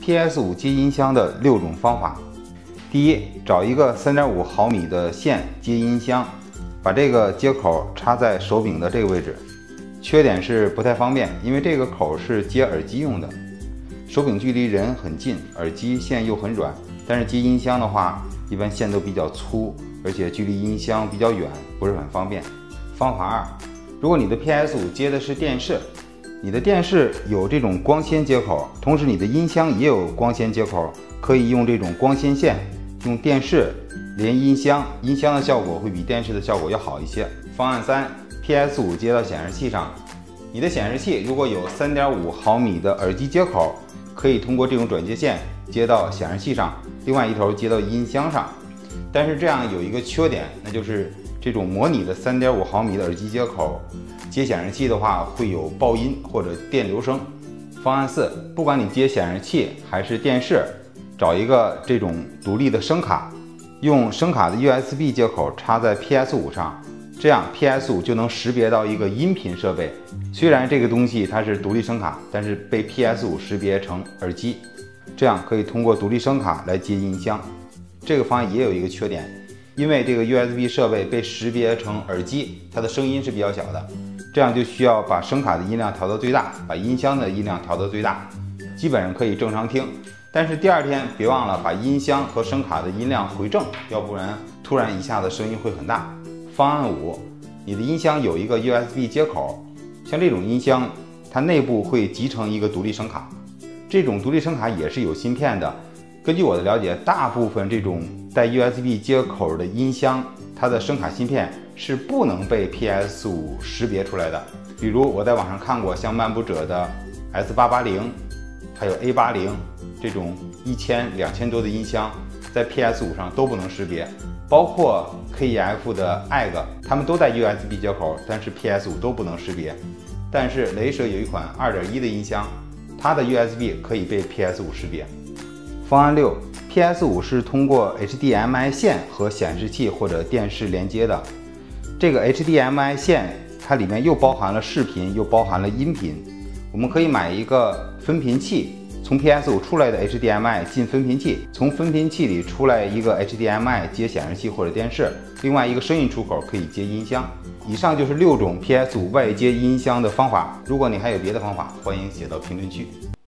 PS5 接音箱的6种方法。第一，找一个3.5毫米的线接音箱，把这个接口插在手柄的这个位置。缺点是不太方便，因为这个口是接耳机用的，手柄距离人很近，耳机线又很软。但是接音箱的话，一般线都比较粗，而且距离音箱比较远，不是很方便。方法二，如果你的 PS5 接的是电视，你的电视有这种光纤接口，同时你的音箱也有光纤接口，可以用这种光纤线用电视连音箱，音箱的效果会比电视的效果要好一些。方案三， PS5 接到显示器上，你的显示器如果有3.5毫米的耳机接口，可以通过这种转接线接到显示器上，另外一头接到音箱上。但是这样有一个缺点，那就是这种模拟的3.5毫米的耳机接口接显示器的话，会有爆音或者电流声。方案四，不管你接显示器还是电视，找一个这种独立的声卡，用声卡的 USB 接口插在 PS5 上，这样 PS5 就能识别到一个音频设备。虽然这个东西它是独立声卡，但是被 PS5 识别成耳机，这样可以通过独立声卡来接音箱。这个方案也有一个缺点，因为这个 USB 设备被识别成耳机，它的声音是比较小的，这样就需要把声卡的音量调到最大，把音箱的音量调到最大，基本上可以正常听。但是第二天别忘了把音箱和声卡的音量回正，要不然突然一下子声音会很大。方案五，你的音箱有一个 USB 接口，像这种音箱，它内部会集成一个独立声卡，这种独立声卡也是有芯片的。根据我的了解，大部分这种带 USB 接口的音箱，它的声卡芯片是不能被 PS5 识别出来的。比如我在网上看过像漫步者的 S880， 还有 A80 这种1000、2000多的音箱，在 PS5 上都不能识别。包括 KEF 的 EGG， 它们都带 USB 接口，但是 PS5 都不能识别。但是雷蛇有一款 2.1 的音箱，它的 USB 可以被 PS5 识别。方案六， PS5 是通过 HDMI 线和显示器或者电视连接的。这个 HDMI 线它里面又包含了视频，又包含了音频。我们可以买一个分频器，从 PS5 出来的 HDMI 进分频器，从分频器里出来一个 HDMI 接显示器或者电视，另外一个声音出口可以接音箱。以上就是6种 PS5 外接音箱的方法。如果你还有别的方法，欢迎写到评论区。